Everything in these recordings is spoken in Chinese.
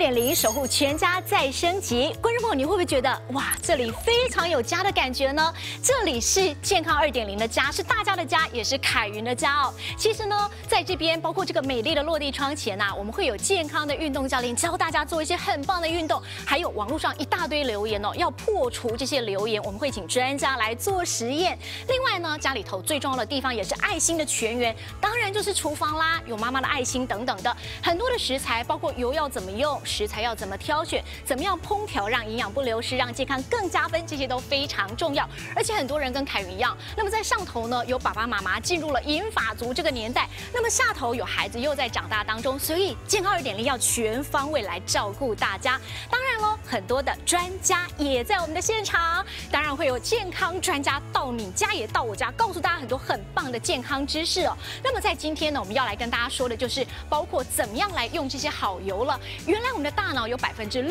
2.0守护全家再升级。观众朋友，你会不会觉得哇，这里非常有家的感觉呢？这里是健康2.0的家，是大家的家，也是凯云的家哦。其实呢，在这边包括这个美丽的落地窗前我们会有健康的运动教练教大家做一些很棒的运动，还有网络上一大堆留言哦，要破除这些留言，我们会请专家来做实验。另外呢，家里头最重要的地方也是爱心的泉源，当然就是厨房啦，有妈妈的爱心等等的，很多的食材，包括油要怎么用，食材要怎么挑选，怎么样烹调让营养不流失，让健康更加分，这些都非常重要。而且很多人跟凯云一样，那么在上头呢，有爸爸妈妈进入了银发族这个年代，那么下头有孩子又在长大当中，所以健康2.0要全方位来照顾大家。当然喽，很多的专家也在我们的现场，当然会有健康专家到你家也到我家，告诉大家很多很棒的健康知识哦。那么在今天呢，我们要来跟大家说的就是包括怎么样来用这些好油了。原来我们的大脑有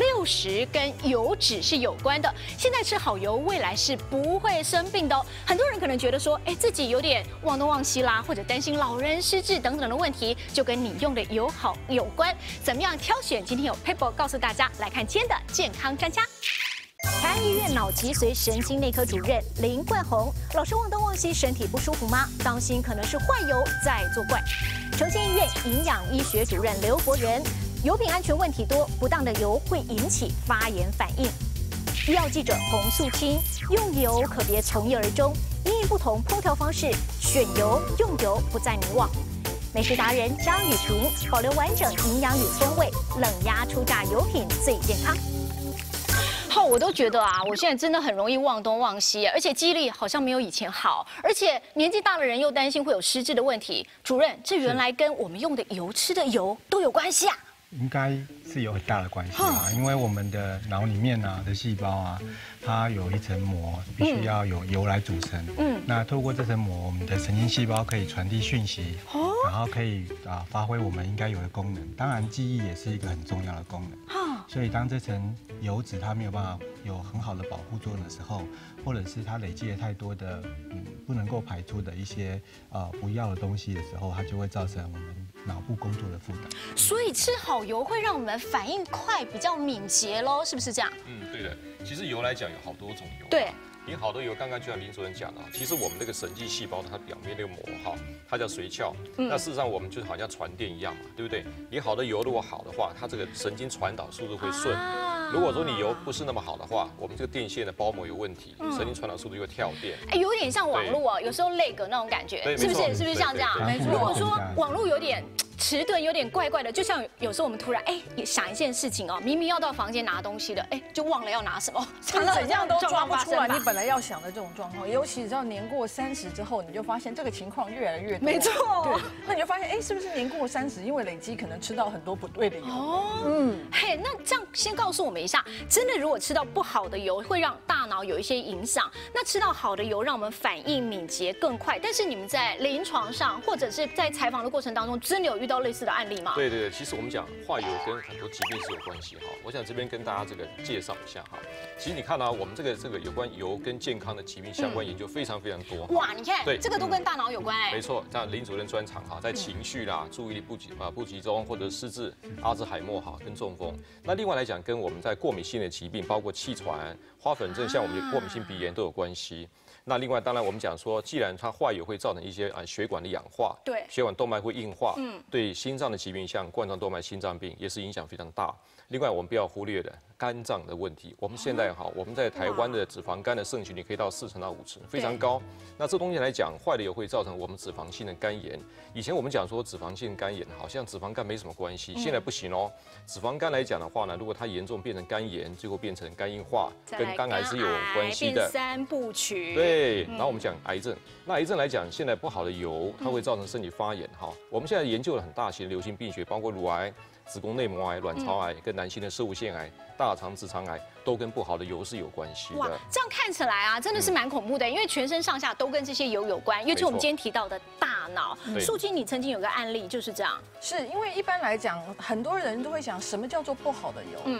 60%跟油脂是有关的，现在吃好油，未来是不会生病的哦。很多人可能觉得说，自己有点忘东忘西啦，或者担心老人失智等等的问题，就跟你用的油好有关。怎么样挑选？今天有 Paper 告诉大家，来看今天的健康专家。台安医院脑脊髓神经内科主任林冠宏老师，忘东忘西，身体不舒服吗？当心可能是坏油在作怪。诚信医院营养医学主任刘伯仁，油品安全问题多，不当的油会引起发炎反应。医药记者洪素清，用油可别从一而终，因应不同烹调方式，选油用油不再迷惘。美食达人张雨婷，保留完整营养与风味，冷压初榨油品最健康。我都觉得我现在真的很容易忘东忘西，而且记忆力好像没有以前好，而且年纪大的人又担心会有失智的问题。主任，这原来跟我们用的油、吃的油都有关系啊？ 应该是有很大的关系因为我们的脑里面的细胞它有一层膜，必须要有油来组成。那透过这层膜，我们的神经细胞可以传递讯息，然后可以发挥我们应该有的功能。当然，记忆也是一个很重要的功能。所以当这层油脂它没有办法有很好的保护作用的时候，或者是它累积了太多的不能够排出的一些不要的东西的时候，它就会造成我们脑部工作的负担。 所以吃好油会让我们反应快，比较敏捷咯，是不是这样？ 对的。其实油来讲有好多种油。 对。 好多油，刚刚就像林主任讲的，其实我们那个神经细胞它表面那个膜它叫髓鞘。那事实上我们就好像传电一样嘛，对不对？你好的油如果好的话，它这个神经传导速度会顺。如果说你油不是那么好的话，我们这个电线的包膜有问题，神经传导速度又跳电。 有点像网络有时候lag那种感觉，是不是？是不是像这样？没错。如果说网络有点迟钝，有点怪怪的，就像有时候我们突然想一件事情明明要到房间拿东西的，就忘了要拿什么， 怎样都抓不出来你本来要想的这种状况，尤其是要年过30之后，你就发现这个情况越来越多。 没错。 对，那你就发现是不是年过30，因为累积可能吃到很多不对的油。 那这样先告诉我们一下，真的如果吃到不好的油，会让大脑有一些影响。那吃到好的油，让我们反应敏捷更快。但是你们在临床上或者是在采访的过程当中，真的有遇到类似的案例吗？ 对，其实我们讲化油跟很多疾病是有关系我想这边跟大家这个介绍一下其实你看我们这个有关油跟健康的疾病相关研究非常非常多。 哇，你看，这个都跟大脑有关没错，像林主任专长在情绪啦、注意力不集中或者失智、阿兹海默跟中风。那另外来讲，跟我们在过敏性的疾病，包括气喘、花粉症，像我们过敏性鼻炎都有关系。那另外，当然我们讲说，既然它坏油会造成一些血管的氧化， 对， 血管动脉会硬化，对心脏的疾病，像冠状动脉心脏病也是影响非常大。另外，我们不要忽略的肝脏的问题。我们现在我们在台湾的脂肪肝的盛行率可以到40%到50%，非常高。那这东西来讲，坏的油会造成我们脂肪性的肝炎。以前我们讲说脂肪性肝炎好像脂肪肝没什么关系，现在不行哦。脂肪肝来讲的话呢，如果它严重变成肝炎，最后变成肝硬化，跟肝癌是有关系的。 3部曲。 对，然后我们讲癌症。那癌症来讲，现在不好的油它会造成身体发炎我们现在研究了很大型的流行病学，包括乳癌、子宫内膜癌、卵巢癌跟男性的攝護腺癌、大肠直肠癌都跟不好的油是有关系的。哇， 这样看起来真的是蛮恐怖的，因为全身上下都跟这些油有关，尤其我们今天提到的大脑。素清，你曾经有个案例就是这样。 是因为一般来讲，很多人都会想什么叫做不好的油？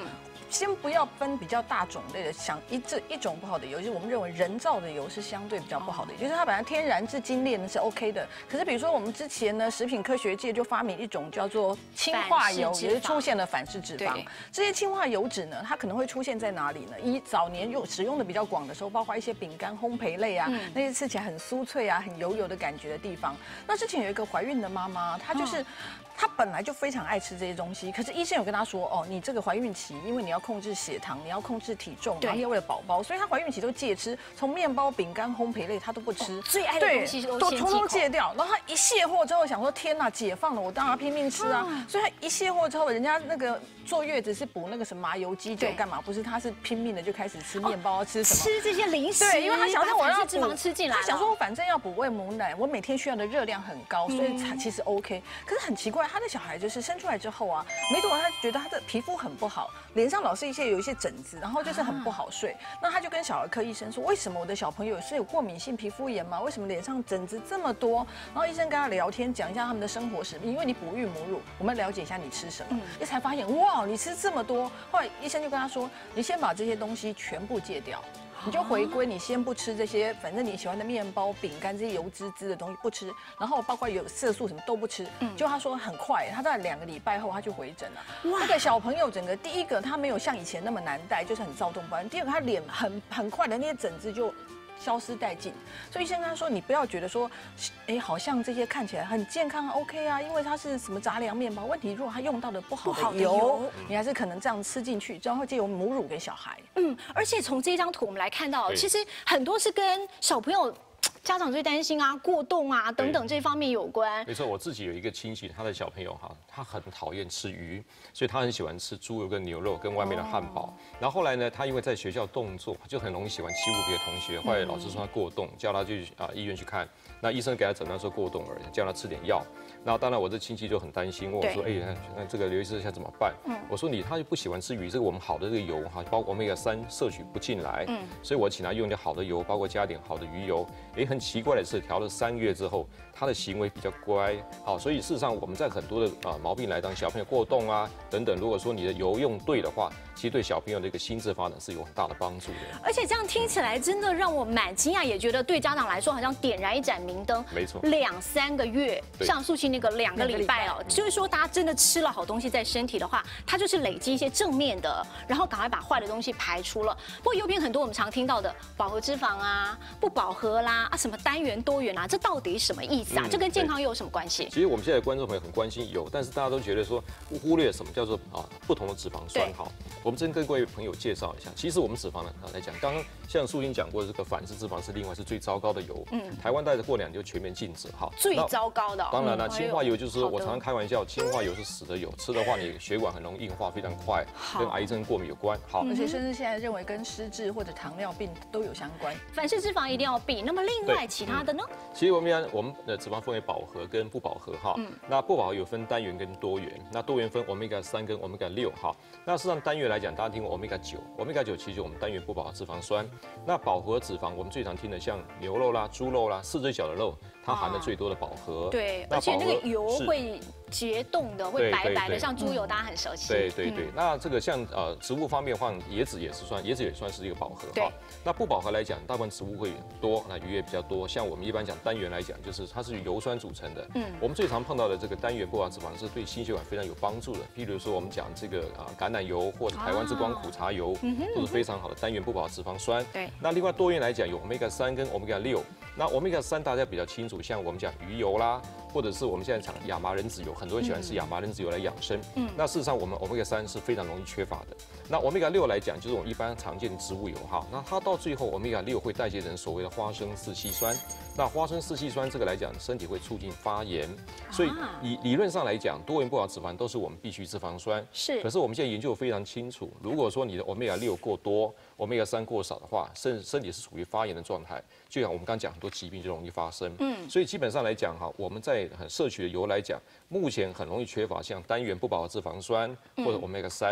先不要分比较大种类的，想一种不好的油，就是我们认为人造的油是相对比较不好的，就是它本来天然是精炼的是 OK 的。可是比如说我们之前呢，食品科学界就发明一种叫做氢化油，也是出现了反式脂肪。这些氢化油脂呢，它可能会出现在哪里呢？早年使用的比较广的时候，包括一些饼干、烘焙类啊，那些吃起来很酥脆啊、很油的感觉的地方。那之前有一个怀孕的妈妈，她就是。她本来就非常爱吃这些东西，可是医生有跟她说，哦，你这个怀孕期，因为你要控制血糖，你要控制体重，然后要为了宝宝，所以她怀孕期都戒吃，从面包、饼干、烘焙类她都不吃， 最爱的东西都通通戒掉。然后她一卸货之后想说，天哪，解放了，我当然要拼命吃啊！所以她一卸货之后，人家那个坐月子是补那个什么麻油鸡酒干嘛？不是，她是拼命的就开始吃面包，吃什么？ 吃这些零食， 对，因为她想说我要脂肪吃进来， 她想说我反正要补喂母奶，我每天需要的热量很高，所以其实 OK。可是很奇怪，她的小孩就是生出来之后啊，没多久他觉得他的皮肤很不好，脸上老是有一些疹子，然后就是很不好睡。那他就跟小儿科医生说，为什么我的小朋友是有过敏性皮肤炎吗？为什么脸上疹子这么多？然后医生跟他聊天，讲一下他们的生活史，因为你哺育母乳，我们了解一下你吃什么，才发现哇，你吃这么多。后来医生就跟他说，你先把这些东西全部戒掉。你就回归，你先不吃这些，反正你喜欢的面包、饼干这些油滋滋的东西不吃，然后包括有色素什么都不吃。就他说很快，他在2个礼拜后他就回诊了。那个小朋友整个第一个他没有像以前那么难带，就是很躁动不安；第二个他脸很快的那些疹子就消失殆尽。所以医生跟他说，你不要觉得说，好像这些看起来很健康 OK 啊，因为它是什么杂粮面包。问题如果他用到的不好的油，你还是可能这样吃进去，然后借由母乳给小孩。 而且从这张图我们来看到，其实很多是跟小朋友。家长最担心啊，过动啊等等这方面有关。 没错，我自己有一个亲戚，他的小朋友哈，他很讨厌吃鱼，所以他很喜欢吃猪肉跟牛肉跟外面的汉堡。然后后来呢，他因为在学校动作就很容易喜欢欺负别的同学，后来老师说他过动，叫他去医院去看。那医生给他诊断说过动儿，叫他吃点药。那当然我这亲戚就很担心，问我说，那这个刘医师现在怎么办？我说他就不喜欢吃鱼，这个我们好的这个油哈，包括Omega-3摄取不进来，所以我请他用点好的油，包括加点好的鱼油。很奇怪的是，调了3个月之后，他的行为比较乖。好，所以事实上我们在很多的毛病来当小朋友过动啊等等，如果说你的油用对的话，其实对小朋友的一个心智发展是有很大的帮助的。 而且这样听起来真的让我蛮惊讶，也觉得对家长来说好像点燃一盏明灯。 没错 ，2、3个月，像素清那个2个礼拜哦，就是说大家真的吃了好东西在身体的话，它就是累积一些正面的，然后赶快把坏的东西排出了。不过右边很多我们常听到的饱和脂肪啊、不饱和啦、什么单元多元啊，这到底什么意思啊？这跟健康又有什么关系？ 其实我们现在的观众朋友很关心油，但是大家都觉得说忽略什么叫做不同的脂肪酸。好，我们先跟各位朋友介绍一下，其实我们脂肪呢来讲，刚刚像素清讲过，这个反式脂肪是另外是最糟糕的油。台湾大概过2年就全面禁止。好， 最糟糕的。 当然了，氢化油就是我常常开玩笑，氢化油是死的油，吃的话你血管很容易硬化，非常快，跟癌症过敏有关。好， 而且甚至现在认为跟失智或者糖尿病都有相关。 反式脂肪一定要避，那么另外其他的呢？ 其实我们的脂肪分为饱和跟不饱和哈。那不饱和有分单元跟多元，那多元分 Omega-3跟 Omega-6哈。那事实上单元来讲，大家听过 Omega-9 其实我们单元不饱和脂肪酸。那饱和脂肪我们最常听的像牛肉啦、猪肉啦、4只脚的肉，它含的最多的饱和。 对，而且那个油会结冻的，会白白的，像猪油大家很熟悉。 对。那这个像植物方面的话，椰子也算是一个饱和哈。那不饱和来讲，大部分植物会多，那鱼也比较多。像我们一般讲单元来讲，就是它是由油酸组成的。我们最常碰到的这个单元不饱和脂肪是对心血管非常有帮助的。譬如说我们讲这个橄榄油或者台湾之光苦茶油，都是非常好的单元不饱和脂肪酸。 对。 那另外多元来讲，有 Omega-3跟 Omega-6。那 Omega-3大家比较清楚，像我们讲鱼油啦，或者是我们现在讲亚麻仁籽油，很多人喜欢吃亚麻仁籽油来养生。那事实上我们 Omega-3是非常容易缺乏的。那 Omega-6来讲，就是我们一般常见的植物油哈。那它到最后 Omega-6会代谢成所谓的花生四烯酸。那花生四烯酸这个来讲，身体会促进发炎，所以理论上来讲，多元不饱和脂肪都是我们必需脂肪酸。 是。 可是我们现在研究非常清楚，如果说你的 Omega-6过多，Omega-3过少的话，身体是处于发炎的状态，就像我们刚讲很多疾病就容易发生。所以基本上来讲哈，我们在摄取的油来讲，目前很容易缺乏像单元不饱和脂肪酸或者 Omega-3。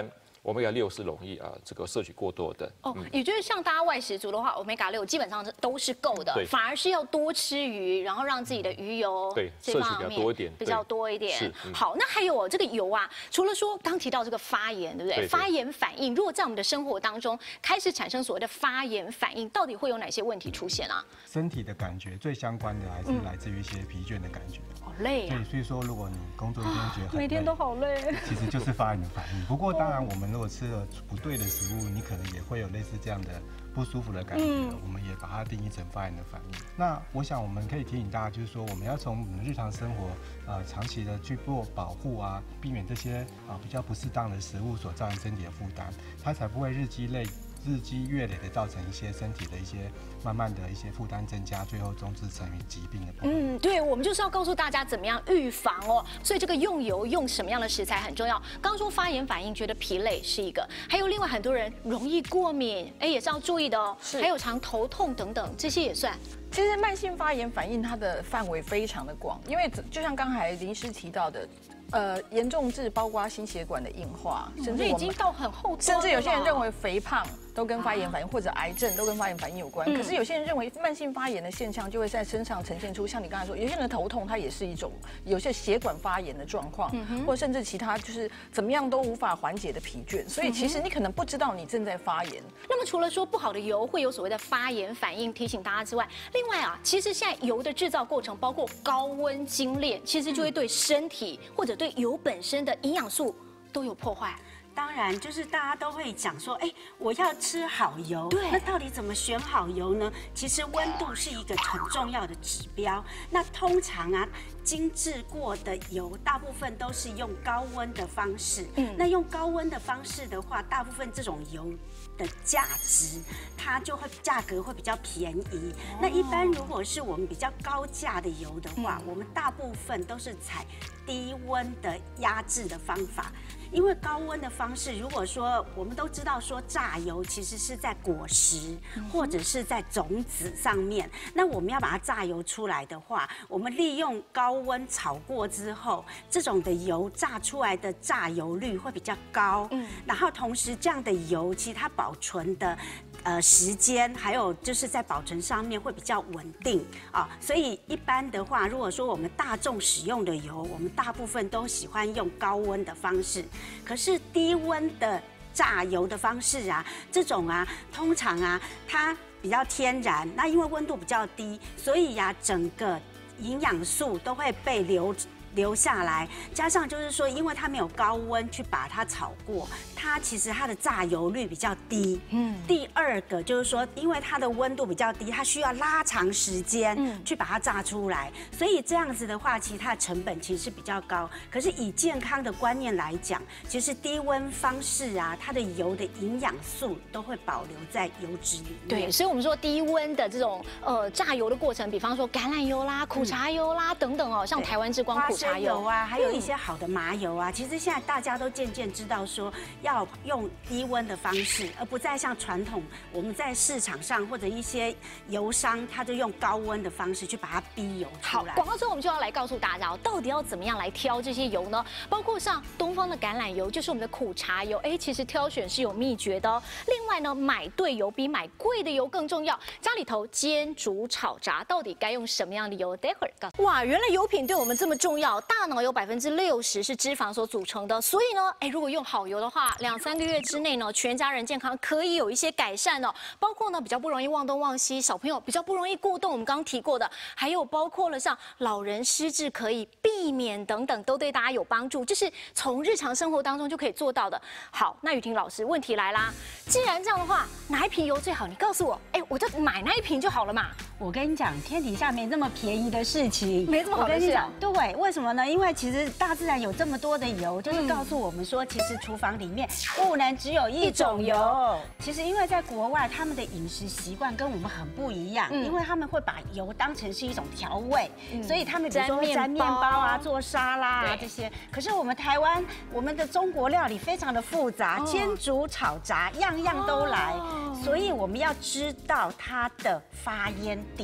欧米伽6是容易这个摄取过多的。 也就是像大家外食族的话，欧米伽6基本上都是够的，反而是要多吃鱼，然后让自己的鱼油摄取比较多一点。 是。好，那还有这个油啊，除了说刚提到这个发炎，对不对？发炎反应，如果在我们的生活当中开始产生所谓的发炎反应，到底会有哪些问题出现啊？ 身体的感觉最相关的还是来自于一些疲倦的感觉。 好累啊！ 所以说，如果你工作一天觉得很累， 每天都好累， 其实就是发炎的反应。不过当然，我们如果吃了不对的食物，你可能也会有类似这样的不舒服的感觉。我们也把它定义成发炎的反应。那我想我们可以提醒大家，就是说我们要从我们的日常生活长期的去做保护啊，避免这些比较不适当的食物所造成身体的负担，它才不会日积月累的造成一些身体的一些慢慢的一些负担增加，最后终至成为疾病的部分。 对，我们就是要告诉大家怎么样预防哦。所以这个用油用什么样的食材很重要。刚刚说发炎反应，觉得疲累是一个，还有另外很多人容易过敏，也是要注意的哦。还有常头痛等等，这些也算。 其实慢性发炎反应它的范围非常的广，因为就像刚才林医师提到的。严重至包括心血管的硬化，甚至已经到很后端， 甚至有些人认为肥胖都跟发炎反应，或者癌症都跟发炎反应有关。可是有些人认为慢性发炎的现象就会在身上呈现出，像你刚才说，有些人的头痛，它也是一种有些血管发炎的状况，或者甚至其他就是怎么样都无法缓解的疲倦。所以其实你可能不知道你正在发炎。 那么除了说不好的油会有所谓的发炎反应，提醒大家之外，另外啊，其实现在油的制造过程包括高温精炼，其实就会对身体或者对油本身的营养素都有破坏。 当然，就是大家都会讲说，我要吃好油。 对， 那到底怎么选好油呢？其实温度是一个很重要的指标。那通常啊，精制过的油大部分都是用高温的方式。那用高温的方式的话，大部分这种油的价值，它就会价格会比较便宜。那一般如果是我们比较高价的油的话，我们大部分都是采低温的压制的方法。因为高温的方式，如果说我们都知道说榨油其实是在果实或者是在种子上面，那我们要把它榨油出来的话，我们利用高温炒过之后，这种的油榨出来的榨油率会比较高。然后同时这样的油其实它保存的时间，还有就是在保存上面会比较稳定啊。所以一般的话，如果说我们大众使用的油，我们大部分都喜欢用高温的方式。可是低温的榨油的方式啊，这种啊，通常啊，它比较天然。那因为温度比较低，所以呀，整个营养素都会被留下来，加上就是说，因为它没有高温去把它炒过，它其实它的榨油率比较低。第二个就是说，因为它的温度比较低，它需要拉长时间去把它榨出来，所以这样子的话，其实它的成本其实是比较高。可是以健康的观念来讲，其实低温方式啊，它的油的营养素都会保留在油脂里面。 对，所以我们说低温的这种榨油的过程，比方说橄榄油啦、苦茶油啦等等哦，像台湾之光苦茶油啊，还有一些好的麻油啊，其实现在大家都渐渐知道说要用低温的方式，而不再像传统我们在市场上或者一些油商，他就用高温的方式去把它逼油出来。 好，广告之后我们就要来告诉大家，到底要怎么样来挑这些油呢？包括像东方的橄榄油，就是我们的苦茶油，其实挑选是有秘诀的哦。另外呢，买对油比买贵的油更重要。家里头煎、煮、炒、炸，到底该用什么样的油？待会儿告诉。哇，原来油品对我们这么重要，大脑有60%是脂肪所组成的，所以呢，如果用好油的话，2-3个月之内呢，全家人健康可以有一些改善哦。包括呢，比较不容易忘东忘西，小朋友比较不容易过动，我们刚刚提过的，还有包括了像老人失智可以避免等等，都对大家有帮助，这是从日常生活当中就可以做到的。好，那雨婷老师，问题来啦，既然这样的话，哪一瓶油最好？你告诉我，我就买那一瓶就好了嘛。 我跟你讲，天底下没这么便宜的事情， 没这么好的事啊。 对，为什么呢？因为其实大自然有这么多的油，就是告诉我们说，其实厨房里面不能只有一种油。其实因为在国外，他们的饮食习惯跟我们很不一样，因为他们会把油当成是一种调味，所以他们比如说会沾面包啊、做沙拉啊这些。可是我们台湾，我们的中国料理非常的复杂，煎、煮、炒、炸，样样都来，所以我们要知道它的发烟点。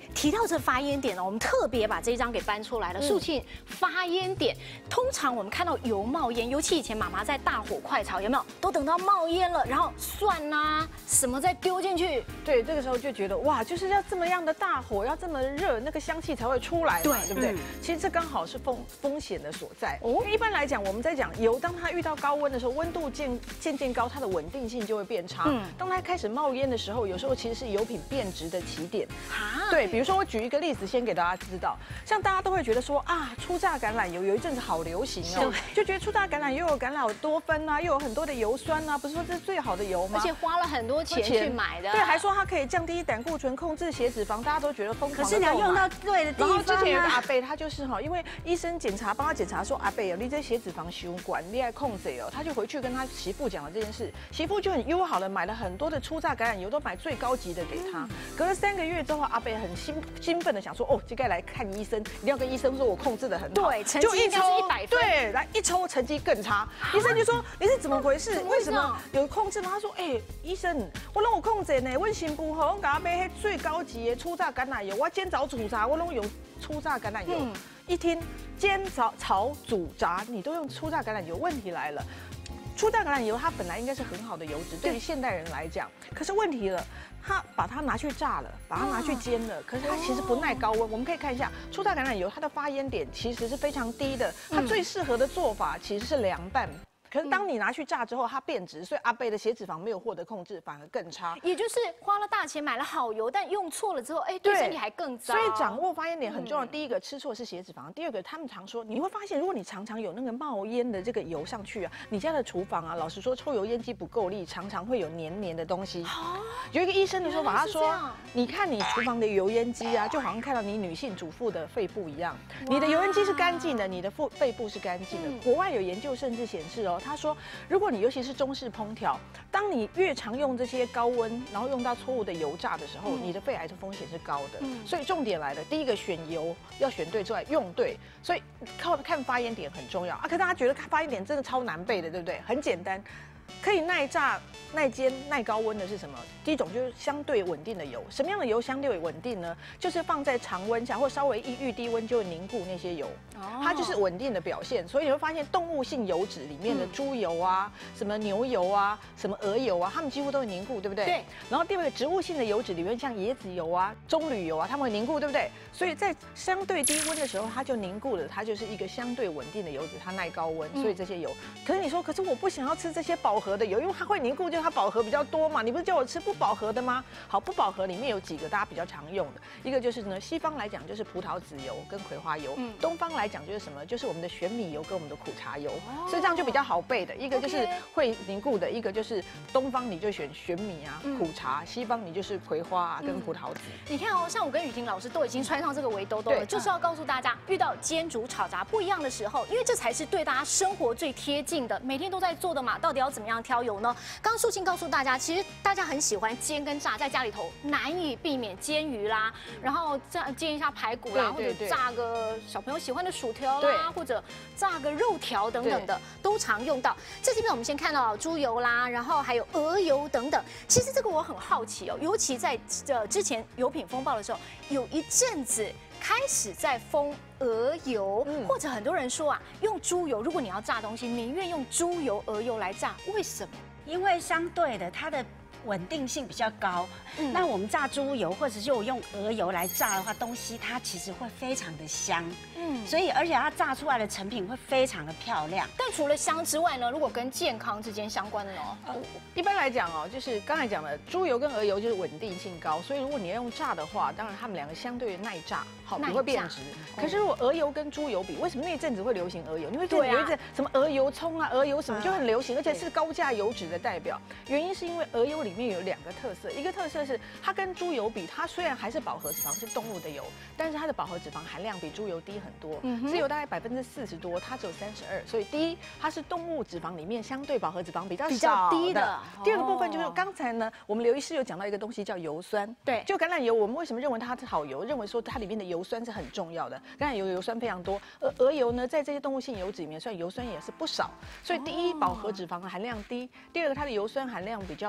提到这发烟点呢，我们特别把这一张给搬出来了。素庆发烟点，通常我们看到油冒烟，尤其以前妈妈在大火快炒，有没有？都等到冒烟了，然后蒜啊什么再丢进去。 对，这个时候就觉得哇，就是要这么样的大火，要这么热，那个香气才会出来嘛，对不对？其实这刚好是风险的所在。因为一般来讲，我们在讲油，当它遇到高温的时候，温度渐高，它的稳定性就会变差。当它开始冒烟的时候，有时候其实是油品变质的起点。对，比如说我举一个例子，先给大家知道，像大家都会觉得说啊，初榨橄榄油有一阵子好流行哦，就觉得初榨橄榄油有橄榄多酚啊，又有很多的油酸啊，不是说这是最好的油吗？ 而且花了很多钱去买的。 对，还说它可以降低胆固醇、控制血脂肪，大家都觉得疯狂。 可是你要用到对的地方。 然后之前有个阿伯，他就是哈，因为医生帮他检查说，阿伯哦，你这血脂肪血管你要控制哦，他就回去跟他媳妇讲了这件事，媳妇就很友好的买了很多的初榨橄榄油，都买最高级的给他。隔了3个月之后，阿伯很兴奋的想说，哦，这该来看医生，一定要跟医生说我控制的很好。 对，成绩应该是100分。 对，来一抽成绩更差，医生就说你是怎么回事？为什么有控制吗？他说，医生，我拢有控制呢，我新妇吼，我给他买迄最高级的初榨橄榄油，我煎炒煮炸我拢用初榨橄榄油。一听煎炒煮炸，你都用初榨橄榄油，问题来了。初榨橄榄油它本来应该是很好的油脂，对于现代人来讲，可是问题了，他把它拿去炸了，把它拿去煎了，可是它其实不耐高温。我们可以看一下初榨橄榄油，它的发烟点其实是非常低的，它最适合的做法其实是凉拌。可是当你拿去炸之后，它变质，所以阿伯的血脂肪没有获得控制，反而更差。 也就是花了大钱买了好油，但用错了之后，对身体还更糟。 所以掌握发烟点很重要。第一个吃错是血脂肪，第二个他们常说，你会发现，如果你常常有那个冒烟的这个油上去啊，你家的厨房啊，老实说抽油烟机不够力，常常会有黏黏的东西。有一个医生的说法，他说，你看你厨房的油烟机啊，就好像看到你女性主妇的肺部一样，你的油烟机是干净的，你的肺部是干净的。国外有研究甚至显示哦。他说，如果你尤其是中式烹调，当你越常用这些高温，然后用到错误的油炸的时候，你的肺癌的风险是高的。所以重点来了，第一个选油要选对之外，用对。所以看发烟点很重要啊。可大家觉得发烟点真的超难背的，对不对？很简单。可以耐炸、耐煎、耐高温的是什么？第一种就是相对稳定的油。什么样的油相对稳定呢？就是放在常温下或稍微遇低温就会凝固那些油，它就是稳定的表现。所以你会发现动物性油脂里面的猪油啊、什么牛油啊、什么鹅油啊，它们几乎都会凝固，对不对？对。然后第二个植物性的油脂里面，像椰子油啊、棕榈油啊，它们会凝固，对不对？所以在相对低温的时候，它就凝固了，它就是一个相对稳定的油脂，它耐高温。所以这些油，可是你说，可是我不想要吃这些饱和的油，因为它会凝固，就它饱和比较多嘛。你不是叫我吃不饱和的吗？好，不饱和里面有几个大家比较常用的，一个就是呢，西方来讲就是葡萄籽油跟葵花油，东方来讲就是什么？就是我们的玄米油跟我们的苦茶油，所以这样就比较好背的。一个就是会凝固的，一个就是东方你就选玄米啊、苦茶，西方你就是葵花啊跟葡萄籽。 你看哦，像我跟雨婷老师都已经穿上这个围兜兜了，就是要告诉大家，遇到煎、煮、炒、炸不一样的时候，因为这才是对大家生活最贴近的，每天都在做的嘛，到底要怎么样挑油呢？刚刚素庆告诉大家，其实大家很喜欢煎跟炸，在家里头难以避免煎鱼啦，然后煎一下排骨啦，或者炸个小朋友喜欢的薯条啦，或者炸个肉条等等的，都常用到。这边我们先看到猪油啦，然后还有鹅油等等。其实这个我很好奇哦，尤其在之前油品风暴的时候，有一阵子开始在封鹅油，或者很多人说啊，用猪油，如果你要炸东西，宁愿用猪油、鹅油来炸，为什么？ 因为相对的，它的稳定性比较高。那我们炸猪油或者就用鹅油来炸的话，东西它其实会非常的香。所以而且它炸出来的成品会非常的漂亮。 但除了香之外呢，如果跟健康之间相关的呢？ 一般来讲哦，就是刚才讲的猪油跟鹅油就是稳定性高，所以如果你要用炸的话，当然它们两个相对耐炸，好不会变质。可是如果鹅油跟猪油比，为什么那阵子会流行鹅油？你会觉得有一阵什么鹅油葱啊、鹅油什么就很流行，而且是高价油脂的代表。原因是因为鹅油里面有2个特色，一个特色是它跟猪油比，它虽然还是饱和脂肪是动物的油，但是它的饱和脂肪含量比猪油低很多，只有大概40%多，它只有32%。所以第一，它是动物脂肪里面相对饱和脂肪比较低的。第二个部分就是刚才呢，我们刘医师有讲到一个东西叫油酸。对，就橄榄油，我们为什么认为它是好油？认为说它里面的油酸是很重要的。橄榄油油酸非常多，而鹅油呢，在这些动物性油脂里面，虽然油酸也是不少。所以第一，饱和脂肪的含量低；第二个，它的油酸含量比较没有那么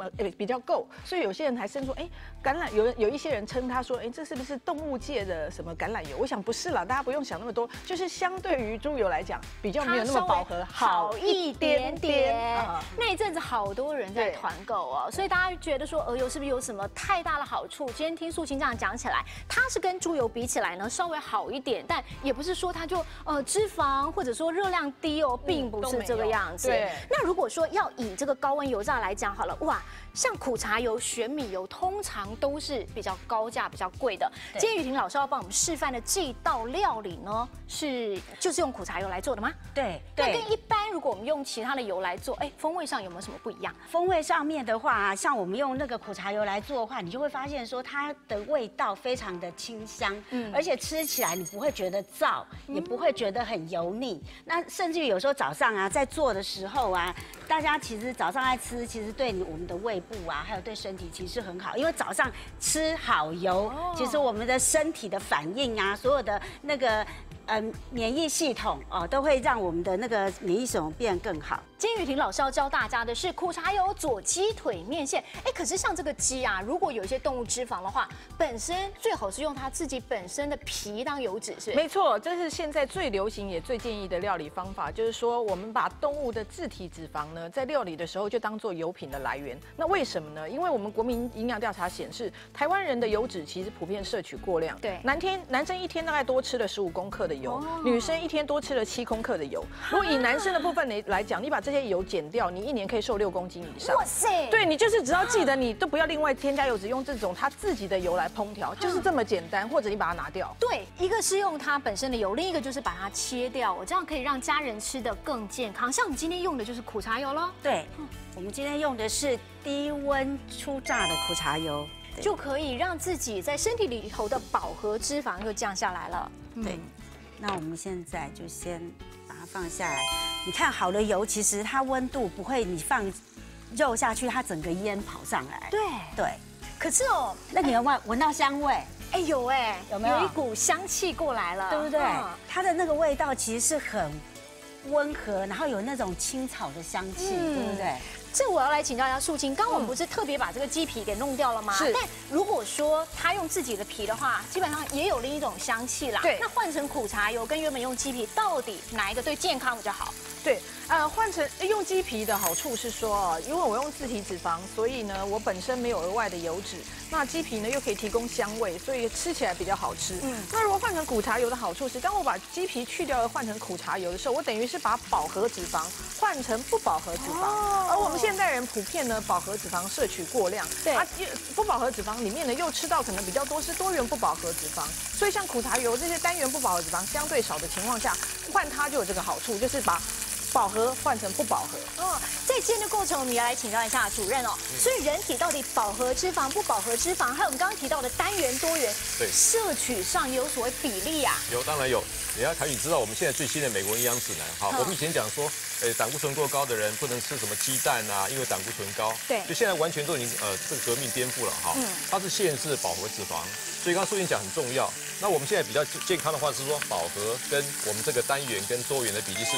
比较够，所以有些人还生出橄榄，有一些人称它说这是不是动物界的什么橄榄油？我想不是啦，大家不用想那么多，就是相对于猪油来讲，比较没有那么饱和， 好一点点。那一阵子好多人在团购哦，所以大家觉得说鹅油是不是有什么太大的好处？今天听素卿这样讲起来，它是跟猪油比起来呢稍微好一点，但也不是说它就脂肪或者说热量低哦，并不是这个样子。对。那如果说要以这个高温油炸来讲好了，哇，像苦茶油、玄米油通常都是比较高价、比较贵的。今天雨婷老师要帮我们示范的这道料理呢，就是用苦茶油来做的吗？ 对。 那跟一般如果我们用其他的油来做，风味上有没有什么不一样？ 风味上面的话，像我们用那个苦茶油来做的话，你就会发现说它的味道非常的清香，而且吃起来你不会觉得燥，也不会觉得很油腻。那甚至于有时候早上啊，在做的时候啊，大家其实早上爱吃，其实对我们的胃部啊，还有对身体其实很好，因为早上吃好油，其实我们的身体的反应啊，所有的那个免疫系统都会让我们的那个免疫系统变更好。 今天雨婷老师要教大家的是苦茶油佐鸡腿面线。可是像这个鸡啊，如果有一些动物脂肪的话，本身最好是用它自己本身的皮当油脂，是？ 没错，这是现在最流行也最建议的料理方法，就是说我们把动物的自体脂肪呢，在料理的时候就当做油品的来源。那为什么呢？因为我们国民营养调查显示，台湾人的油脂其实普遍摄取过量。 对， 男生一天大概多吃了15公克的油，女生一天多吃了7公克的油。如果以男生的部分来讲，你把这些油减掉，你1年可以瘦6公斤以上。 哇塞！ 对，你就是只要记得，你都不要另外添加油脂，用这种它自己的油来烹调，就是这么简单。或者你把它拿掉。 对，一个是用它本身的油，另一个就是把它切掉，我这样可以让家人吃得更健康。像我们今天用的就是苦茶油咯。 对，我们今天用的是低温初榨的苦茶油， 就可以让自己在身体里头的饱和脂肪又降下来了。 对。那我们现在就先把它放下来。你看，好的油其实它温度不会，你放肉下去，它整个烟跑上来。对。 可是那你有没有闻到香味？ 有有没有？ 有一股香气过来了， 对不对？它的那个味道其实是很温和，然后有那种青草的香气，对不对？ 这我要来请教一下素卿，刚刚我们不是特别把这个鸡皮给弄掉了吗？ 是。 但如果说他用自己的皮的话，基本上也有另一种香气啦。 对。 那换成苦茶油跟原本用鸡皮，到底哪一个对健康比较好？ 对，换成用鸡皮的好处是说，因为我用自体脂肪，所以呢，我本身没有额外的油脂。那鸡皮呢又可以提供香味，所以吃起来比较好吃。那如果换成苦茶油的好处是，当我把鸡皮去掉而换成苦茶油的时候，我等于是把饱和脂肪换成不饱和脂肪。而我们现代人普遍呢，饱和脂肪摄取过量， 对， 不饱和脂肪里面呢又吃到可能比较多是多元不饱和脂肪，所以像苦茶油这些单元不饱和脂肪相对少的情况下，换它就有这个好处，就是把饱和换成不饱和。 在煎的过程，我们也来请教一下主任哦。所以人体到底饱和脂肪、不饱和脂肪，还有我们刚刚提到的单元、多元， 对， 摄取上也有所谓比例啊？ 有，当然有。你要凯宇知道我们现在最新的美国营养指南，好，我们以前讲说，胆固醇过高的人不能吃什么鸡蛋啊，因为胆固醇高。 对。 就现在完全都已经这个革命颠覆了哈。它是限制饱和脂肪，所以刚刚素卿讲很重要。那我们现在比较健康的话是说，饱和跟我们这个单元跟多元的比例是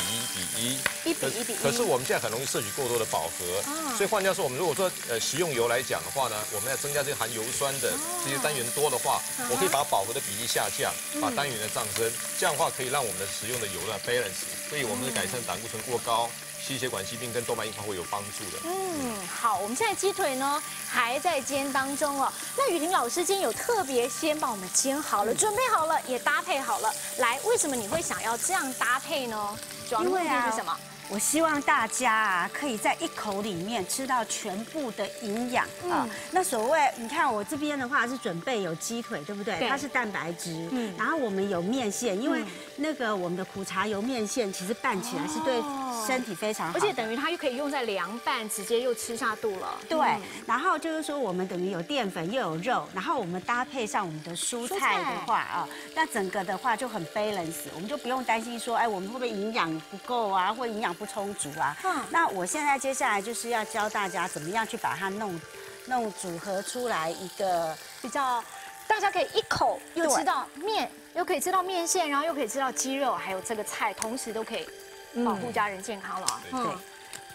1:1:1。 1:1:1。 可是我们现在很容易摄取过多的饱和，所以换句话说，我们如果说食用油来讲的话呢，我们要增加这些含油酸的这些单元多的话，我可以把饱和的比例下降，把单元的上升，这样的话可以让我们的食用的油呢 balance， 所以我们是改善胆固醇过高、心血管疾病跟动脉硬化会有帮助的。 好，我们现在鸡腿呢还在煎当中哦。那雨婷老师今天有特别先帮我们煎好了，准备好了，也搭配好了。来，为什么你会想要这样搭配呢？主要的目的是什么？ 我希望大家啊，可以在一口里面吃到全部的营养啊。那所谓，你看我这边的话是准备有鸡腿，对不对？它是蛋白质。然后我们有面线，因为那个我们的苦茶油面线其实拌起来是对身体非常好， 而且等于它又可以用在凉拌，直接又吃下肚了。 对。然后就是说，我们等于有淀粉又有肉，然后我们搭配上我们的蔬菜的话啊，那整个的话就很 balance， 我们就不用担心说，我们会不会营养不够啊，或营养不充足啊。那我现在接下来就是要教大家怎么样去把它弄组合出来一个比较，大家可以一口又吃到面，又可以吃到面线，然后又可以吃到鸡肉，还有这个菜，同时都可以保护家人健康了。 对。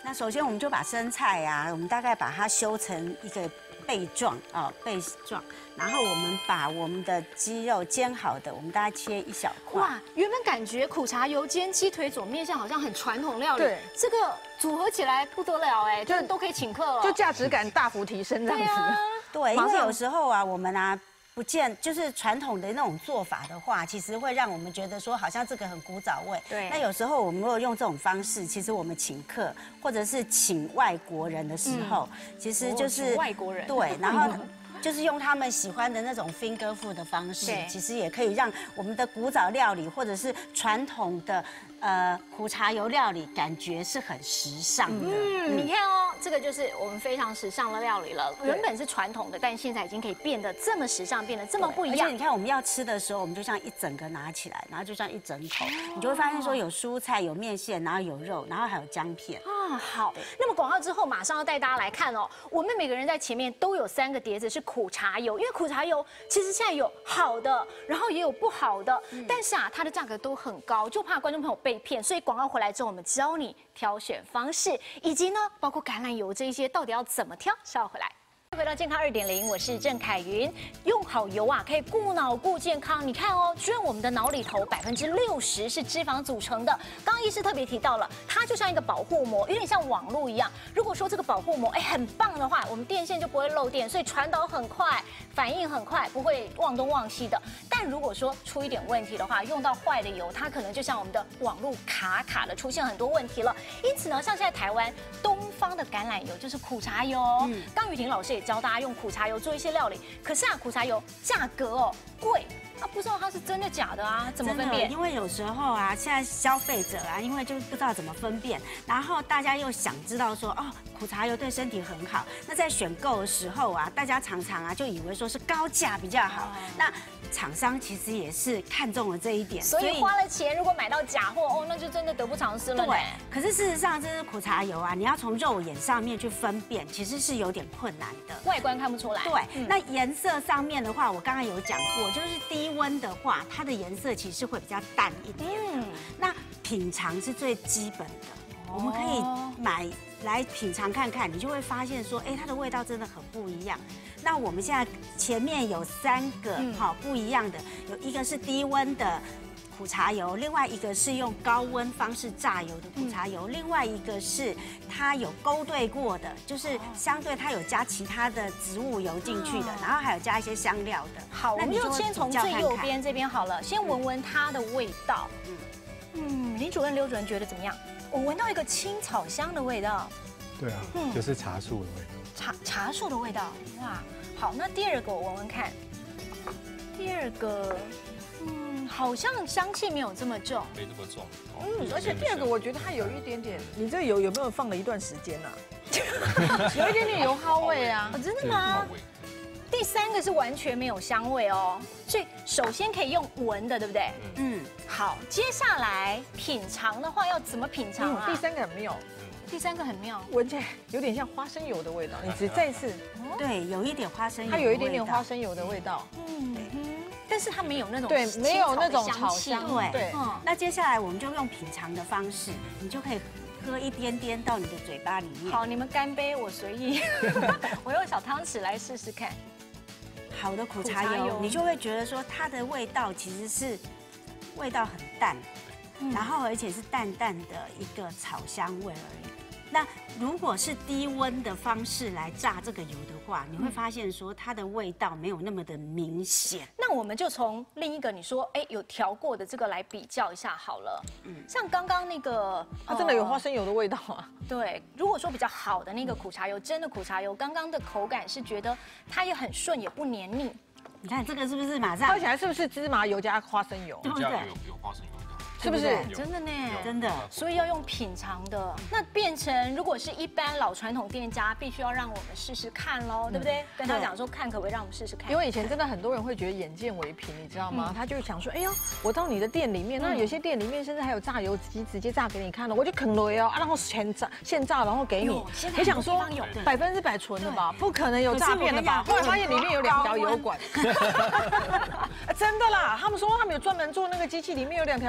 那首先我们就把生菜啊，我们大概把它修成一个贝状啊，贝状。然后我们把我们的鸡肉煎好的，我们大概切一小块。 哇，原本感觉苦茶油煎鸡腿佐面线好像很传统料理， 对， 这个组合起来不得了哎，就是都可以请客了， 就价值感大幅提升这样子。 对，因为有时候啊，我们啊。不见就是传统的那种做法的话，其实会让我们觉得说好像这个很古早味。 对。 那有时候我们如果用这种方式，其实我们请客或者是请外国人的时候，其实就是外国人。 对，然后就是用他们喜欢的那种 finger food 的方式，其实也可以让我们的古早料理或者是传统的苦茶油料理感觉是很时尚的。 你看哦，这个就是我们非常时尚的料理了。原本是传统的，但现在已经可以变得这么时尚，变得这么不一样。 而且你看，我们要吃的时候，我们就像一整个拿起来，然后就像一整口，你就会发现说有蔬菜、有面线，然后有肉，然后还有姜片。 好。那么广告之后，马上要带大家来看哦。我们每个人在前面都有3个碟子是苦茶油，因为苦茶油其实现在有好的，然后也有不好的，但是啊，它的价格都很高，就怕观众朋友被骗。所以广告回来之后，我们教你挑选方式，以及呢，包括橄榄油这一些到底要怎么挑。稍后回来。回到健康2.0，我是郑凯云。用好油啊，可以顾脑顾健康。你看哦，虽然我们的脑里头60%是脂肪组成的，刚刚医师特别提到了，它就像一个保护膜，有点像网络一样。如果说这个保护膜很棒的话，我们电线就不会漏电，所以传导很快，反应很快，不会忘东忘西的。但如果说出一点问题的话，用到坏的油，它可能就像我们的网络卡卡的，出现很多问题了。因此呢，像现在台湾东方的橄榄油就是苦茶油，刚雨婷老师也教大家用苦茶油做一些料理，可是啊，苦茶油价格贵。不知道它是真的假的啊？怎么分辨？ 因为有时候啊，现在消费者啊，因为就不知道怎么分辨，然后大家又想知道说，苦茶油对身体很好，那在选购的时候啊，大家常常啊就以为说是高价比较好，那厂商其实也是看中了这一点， 所以花了钱如果买到假货，那就真的得不偿失了。 对，可是事实上这是苦茶油啊，你要从肉眼上面去分辨，其实是有点困难的， 外观看不出来。 对，那颜色上面的话，我刚刚有讲过，就是低温的话，它的颜色其实会比较淡一点。那品尝是最基本的，我们可以买来品尝看看，你就会发现说，它的味道真的很不一样。那我们现在前面有3个不一样的，有一个是低温的苦茶油，另外一个是用高温方式榨油的苦茶油，另外一个是它有勾兑过的，就是相对它有加其他的植物油进去的，然后还有加一些香料的。 好，我们就先从最右边这边好了，先闻闻它的味道。林主任、刘主任觉得怎么样？我闻到一个青草香的味道。 对啊，就是茶树的味道。 茶树的味道，哇，好，那第2个我闻闻看。第2个。好像香气没有这么重， 没这么重。 而且第2个我觉得它有一点点，你这油有没有放了一段时间啊？有一点点油耗味啊。 真的吗？第3个是完全没有香味哦，所以首先可以用闻的，对不对？好，接下来品尝的话要怎么品尝啊？ 第3个很妙。 第3个很妙， 闻起来有点像花生油的味道。你再一次， 对，有一点花生油， 它有一点点花生油的味道。 但是它没有那种没有那种草香。 对，那接下来我们就用品尝的方式，你就可以喝一点点到你的嘴巴里面。 好，你们干杯，我随意。我用小汤匙来试试看。 好的苦茶油，你就会觉得说它的味道其实是味道很淡，然后而且是淡淡的一个草香味而已。那如果是低温的方式来炸这个油的话，你会发现说它的味道没有那么的明显。 那我们就从另一个你说有调过的这个来比较一下好了。像刚刚那个， 它真的有花生油的味道啊。 对，如果说比较好的那个苦茶油，真的苦茶油，刚刚的口感是觉得它也很顺，也不黏腻。 你看这个是不是马上？ 喝起来是不是芝麻油加花生油？ 对不对？ 有花生油。 是不是真的呢？ 真的， 所以要用品尝的。那变成如果是一般老传统店家，必须要让我们试试看喽，对不对？跟他讲说看可不可以让我们试试看。 因为以前真的很多人会觉得眼见为凭，你知道吗？他就会想说，哎呦，我到你的店里面，那有些店里面甚至还有榨油机直接榨给你看了，我就啃了哦，然后现榨，然后给你。我想说100%纯的吧，不可能有诈骗的吧？后来发现里面有2条油管。真的啦，他们说他们有专门做那个机器，里面有2条油管。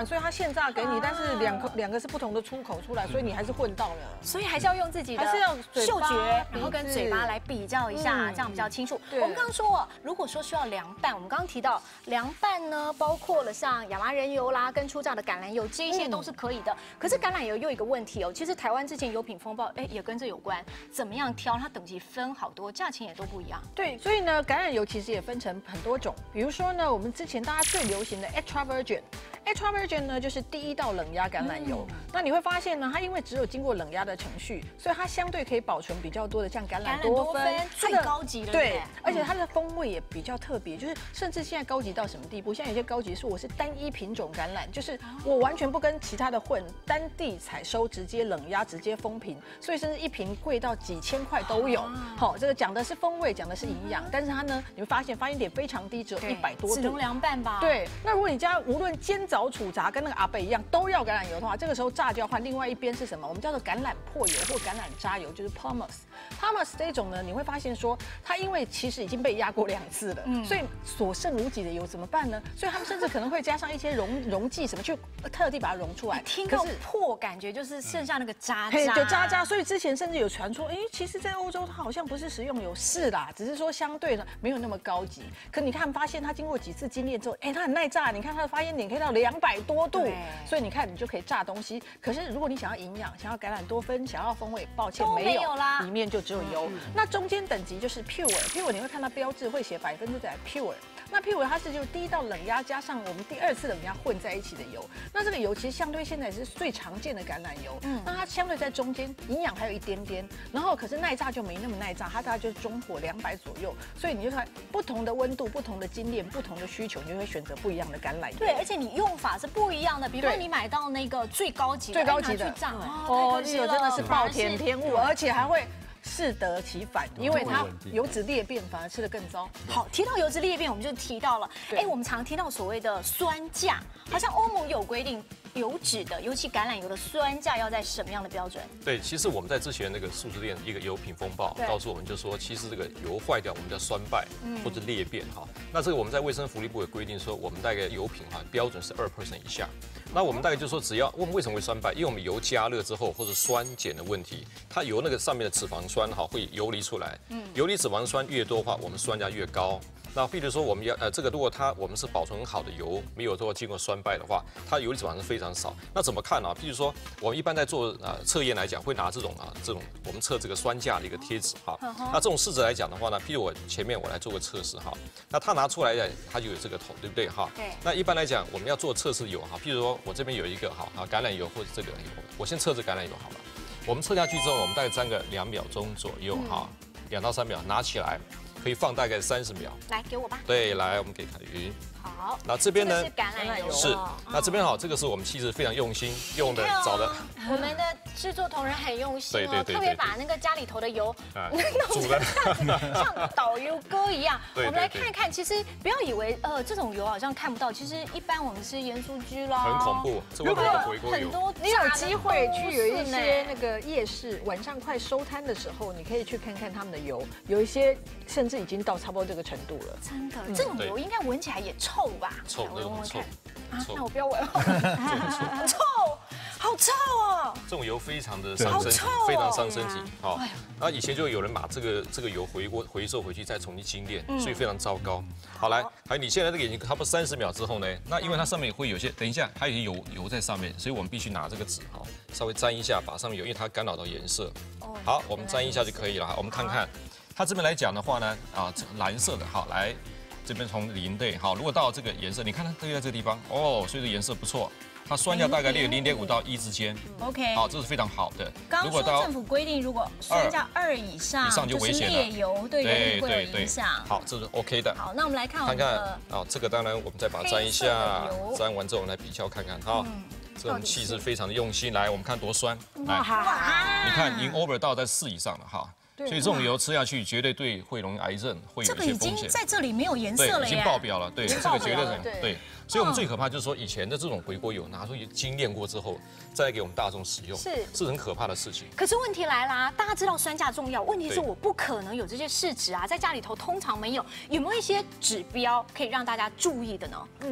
所以它现榨给你，但是两个是不同的出口出来，所以你还是混到了。 所以还是要用自己的还是要嗅觉，然后跟嘴巴来比较一下，这样比较清楚。我们刚刚说，如果说需要凉拌，我们刚刚提到凉拌呢，包括了像亚麻仁油啦，跟初榨的橄榄油，这一些都是可以的。可是橄榄油又有一个问题哦，其实台湾之前油品风暴，也跟这有关。怎么样挑？它等级分好多，价钱也都不一样。 对，所以呢，橄榄油其实也分成很多种，比如说呢，我们之前大家最流行的 extra virgin。extra virgin 呢，就是第一道冷压橄榄油。那你会发现呢，它因为只有经过冷压的程序，所以它相对可以保存比较多的像橄榄多酚， 最高级的。 对，而且它的风味也比较特别，就是甚至现在高级到什么地步？现在有些高级是我是单一品种橄榄，就是我完全不跟其他的混，单地采收，直接冷压，直接封瓶，所以甚至一瓶贵到几千块都有。好，这个讲的是风味，讲的是营养，但是它呢，你会发现发烟点非常低，只有100多度， 只能凉拌吧？ 对。那如果你家无论煎早煮炸，跟那个阿伯一样都要橄榄油的话，这个时候炸就要换另外一边是什么？我们叫做橄榄粕油或橄榄渣油，就是 pumice 这种呢，你会发现说它因为其实已经被压过2次了，所以所剩无几的油怎么办呢？所以他们甚至可能会加上一些溶剂什么，去特地把它溶出来。 听到粕感觉就是剩下那个渣对，就渣。所以之前甚至有传出，其实，在欧洲它好像不是食用油，是啦，只是说相对呢没有那么高级。可你看，发现它经过几次精炼之后，它很耐炸。你看它的发烟点可以到200多度，所以你看你就可以炸东西。可是如果你想要营养，想要橄榄多酚，想要风味，抱歉没有啦，里面就只有油。那中间等级就是 pure， 你会看到标志会写100%在 pure。那 pure 它是就第一道冷压加上我们第2次冷压混在一起的油。那这个油其实相对现在也是最常见的橄榄油。那它相对在中间，营养还有一点点，然后可是耐炸就没那么耐炸，它大概就是中火200左右。所以你就看不同的温度、不同的精炼、不同的需求，你就会选择不一样的橄榄油。 对，而且你用法是不一样的。比如说你买到那个最高级的去炸，哦，这个真的是暴殄天物，而且还会适得其反，因为它油脂裂变，反而吃得更糟。 好，提到油脂裂变，我们就提到了，我们常听到所谓的酸价，好像欧盟有规定。油脂的，尤其橄榄油的酸价要在什么样的标准？ 对，其实我们在之前那个素食店一个油品风暴告诉我们，就说其实这个油坏掉，我们叫酸败或者裂变哈。那这个我们在卫生福利部有规定说，我们大概油品哈标准是2% 以下。那我们大概就说，只要我们为什么会酸败？因为我们油加热之后或者酸碱的问题，它油那个上面的脂肪酸哈会游离出来。游离脂肪酸越多的话，我们酸价越高。那比如说我们要这个如果我们是保存很好的油，没有说经过酸败的话，它游离脂肪是非常少。那怎么看呢？譬如说我们一般在做测验来讲，会拿这种我们测这个酸价的一个贴纸哈。那这种试纸来讲的话呢，譬如我前面我来做个测试哈，那它拿出来的它就有这个头，对不对哈？对。那一般来讲，我们要做测试油哈，譬如说我这边有一个橄榄油或者这个油，我先测这橄榄油好了。我们测下去之后，我们大概沾个2秒钟左右哈，2到3秒，拿起来。可以放大概30秒。 来，给我吧。 对，来，我们给凯云。 好。 那这边呢？ 是橄榄油。 是。那这边好，这个是我们其实非常用心用的找的。 我们的制作同仁很用心哦，特别把那个家里头的油煮的像导游哥一样。我们来看一看，其实不要以为这种油好像看不到，其实一般我们吃盐酥鸡啦。 很恐怖，这会不会回锅油？ 很多你有机会去有一些那个夜市，晚上快收摊的时候，你可以去看看他们的油，有一些甚至已经到差不多这个程度了。 真的，这种油应该闻起来也臭吧？ 臭，那种臭。 那我不要闻了。臭，好臭哦！ 这种油非常的伤身体，非常伤身体。好，那以前就有人把这个油回收回去，再重新精炼，所以非常糟糕。好，来，还有你现在这个已经差不多30秒之后呢，那因为它上面会有些，等一下它有些油在上面，所以我们必须拿这个纸哈，稍微沾一下，把上面油，因为它干扰到颜色。好，我们沾一下就可以了。我们看看，它这边来讲的话呢，蓝色的，好，来。这边从0对，好，如果到这个颜色，你看它对在这个地方，哦，所以这颜色不错，它酸价大概列0.5到1之间 ，OK， 好，这是非常好的。 刚说政府规定，如果酸价2以上就危险了， 烈油对人体会有影响。 好，这是 OK 的。 好，那我们来看看看，这个当然我们再把它沾一下，沾完之后我们来比较看看哈。这种气是非常的用心，来，我们看多酸，来，你看已经 over 到在4以上了哈。所以这种油吃下去，绝对对会容易癌症，会有一些风险。 这个已经在这里没有颜色了耶，已经爆表了。对，这个绝对是对。所以我们最可怕就是说，以前的这种回锅油拿出去精炼过之后，再给我们大众使用，是很可怕的事情。 可是问题来啦，大家知道酸价重要，问题是我不可能有这些试纸啊，在家里头通常没有，有没有一些指标可以让大家注意的呢？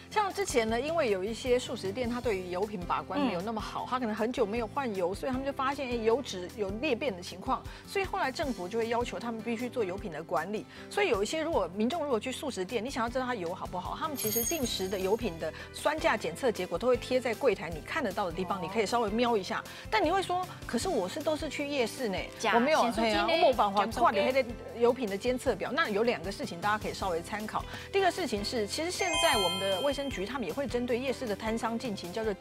像之前呢，因为有一些素食店，它对于油品把关没有那么好，它可能很久没有换油，所以他们就发现油脂有裂变的情况，所以后来政府就会要求他们必须做油品的管理。所以有一些民众如果去素食店，你想要知道它油好不好，他们其实定时的油品的酸价检测结果都会贴在柜台你看得到的地方，你可以稍微瞄一下。但你会说，可是我都是去夜市呢，我没有我没办法挂的那个油品的监测表。那有2个事情大家可以稍微参考。第一个事情是，其实现在我们的卫生局他们也会针对夜市的摊商进行叫做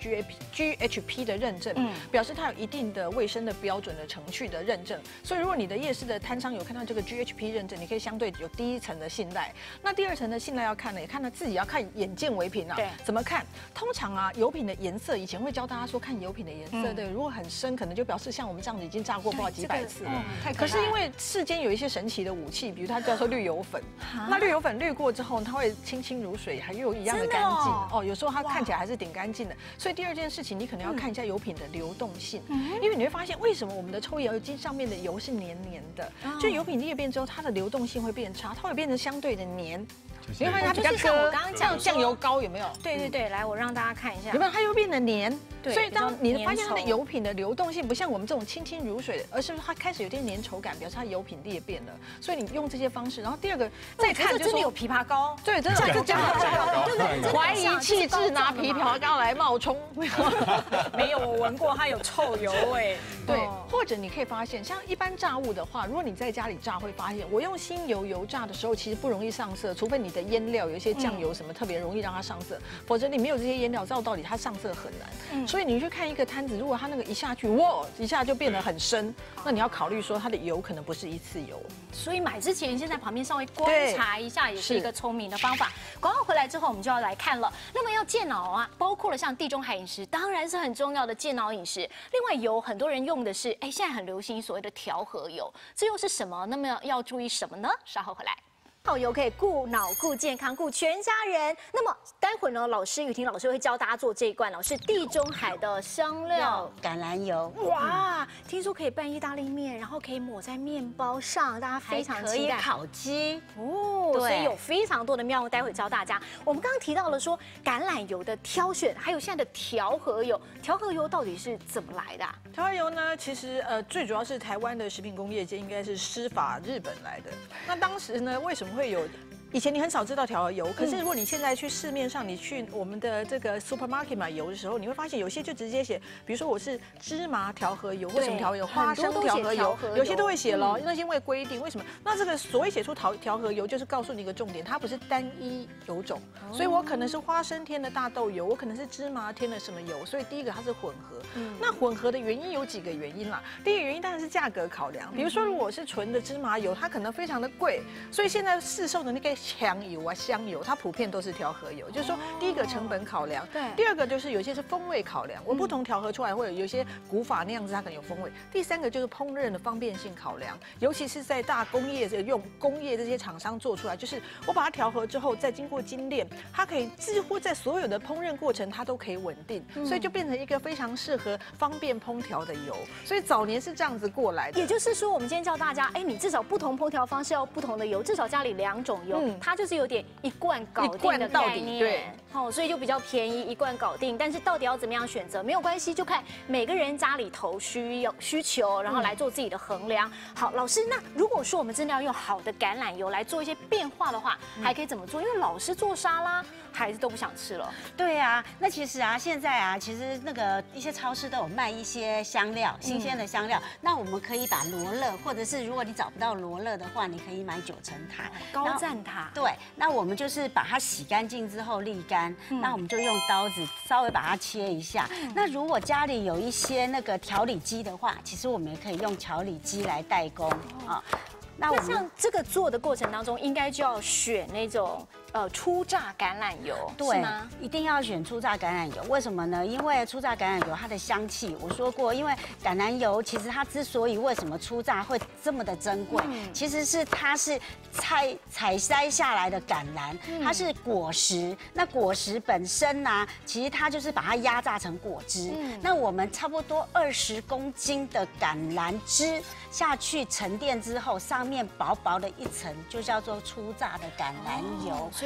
GHP 的认证，表示它有一定的卫生的标准的程序的认证。所以如果你的夜市的摊商有看到这个 GHP 认证，你可以相对有第一层的信赖。那第2层的信赖要看呢，也看他自己要看眼见为凭啊。对，怎么看？通常啊，油品的颜色以前会教大家说看油品的颜色，对，如果很深，可能就表示像我们这样子已经炸过不知道几百次了。可是因为世间有一些神奇的武器，比如它叫做绿油粉，那绿油粉滤过之后，它会清清如水，还又一样的干净哦。有时候它看起来还是挺干净的。所以第2件事情，你可能要看一下油品的流动性，因为你会发现为什么我们的抽油机上面的油是黏黏的，就油品裂变之后，它的流动性会变差，它会变得相对的黏。你会发现它比较像我刚刚讲酱油膏有没有？ 对，来我让大家看一下， 有没有？它又变得黏。所以当你发现它的油品的流动性不像我们这种清清如水，而是它开始有点粘稠感，表示它油品裂变了。所以你用这些方式，然后第2个再看就是真的有枇杷膏， 对，真的是这样，怀疑气质拿枇杷膏来冒充， 没有，我闻过它有臭油味。 对，或者你可以发现，像一般炸物的话，如果你在家里炸，会发现我用新油炸的时候，其实不容易上色，除非你的腌料有一些酱油什么特别容易让它上色，否则你没有这些腌料，照道理它上色很难。所以你去看一个摊子，如果它那个一下去，哇，一下就变得很深，那你要考虑说它的油可能不是一次油。 所以买之前先在旁边稍微观察一下，也是一个聪明的方法。广告回来之后，我们就要来看了。那么要健脑啊，包括了像地中海饮食，当然是很重要的健脑饮食。另外油，很多人用的是，现在很流行所谓的调和油，这又是什么？那么要注意什么呢？稍后回来。好油可以顾脑、顾健康、顾全家人。那么待会呢，雨婷老师会教大家做这一罐哦，是地中海的香料橄榄油。 哇，听说可以拌意大利面，然后可以抹在面包上，大家非常期待。 可以烤鸡哦，所以有非常多的妙用，待会教大家。我们刚刚提到了说橄榄油的挑选，还有现在的调和油。调和油到底是怎么来的？ 调和油呢，其实最主要是台湾的食品工业界应该是师法日本来的。那当时呢，为什么会有？以前你很少知道调和油，可是如果你现在去市面上，你去我们的这个 supermarket 买油的时候，你会发现有些就直接写，比如说我是芝麻调和油或什么调和油，花生调和油，有些都会写咯。那是因为规定，为什么？那这个所谓写出调和油，就是告诉你一个重点，它不是单一油种，所以我可能是花生添的大豆油，我可能是芝麻添的什么油，所以第一个它是混合。那混合的原因有几个原因啦。第一个原因当然是价格考量，比如说如果是纯的芝麻油，它可能非常的贵，所以现在市售的那个强油啊、香油，它普遍都是调和油，就是说第一个成本考量，对，第2个就是有些是风味考量，我不同调和出来会有一些古法那样子，它可能有风味。第3个就是烹饪的方便性考量，尤其是在大工业用工业这些厂商做出来，就是我把它调和之后，再经过精炼，它可以几乎在所有的烹饪过程它都可以稳定，所以就变成一个非常适合方便烹调的油。所以早年是这样子过来的。 也就是说，我们今天教大家，你至少不同烹调方式要不同的油，至少家里2种油，它就是有点一罐搞定的概念，对，所以就比较便宜，一罐搞定。但是到底要怎么样选择，没有关系，就看每个人家里头需求，然后来做自己的衡量。好，老师，那如果说我们真的要用好的橄榄油来做一些变化的话，还可以怎么做？因为老师做沙拉，孩子都不想吃了。 对啊，那其实啊，现在啊，其实那个一些超市都有卖一些香料，新鲜的香料。那我们可以把罗勒，或者是如果你找不到罗勒的话，你可以买9层塔、 高赞塔。 对，那我们就是把它洗干净之后沥干，那我们就用刀子稍微把它切一下。那如果家里有一些那个调理机的话，其实我们也可以用调理机来代工啊。 那像这个做的过程当中，应该就要选那种初榨橄榄油， 对吗？一定要选初榨橄榄油，为什么呢？因为初榨橄榄油它的香气，我说过，因为橄榄油其实它之所以为什么初榨会这么的珍贵，其实是它是采摘下来的橄榄，它是果实，那果实本身呢，其实它就是把它压榨成果汁。那我们差不多20公斤的橄榄汁下去沉淀之后，上面薄薄的一层就叫做初榨的橄榄油。 所